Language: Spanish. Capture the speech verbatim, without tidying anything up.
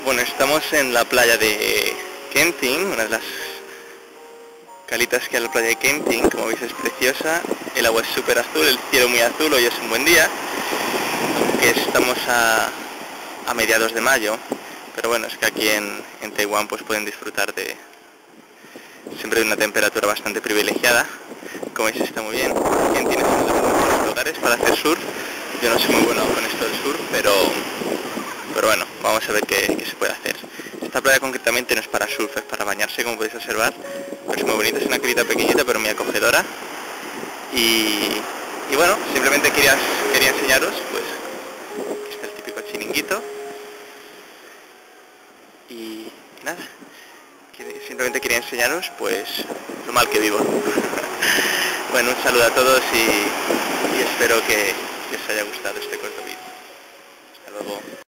Bueno, estamos en la playa de Kenting, una de las calitas que hay en la playa de Kenting. Como veis es preciosa, el agua es súper azul, el cielo muy azul, hoy es un buen día, aunque estamos a, a mediados de mayo, pero bueno, es que aquí en, en Taiwán pues pueden disfrutar de siempre de una temperatura bastante privilegiada. Como veis está muy bien. Kenting es uno de los mejores lugares para hacer surf. Yo no soy muy bueno con esto del surf, pero pero bueno, vamos a ver qué, qué se puede hacer. Esta playa concretamente no es para surf, es para bañarse, como podéis observar, pero es muy bonita, es una calita pequeñita pero muy acogedora. Y, y bueno, simplemente quería, quería enseñaros, pues, aquí está el típico chiringuito. Y, y nada, simplemente quería enseñaros, pues, lo mal que vivo. Bueno, un saludo a todos y, y espero que, que os haya gustado este corto vídeo. Hasta luego.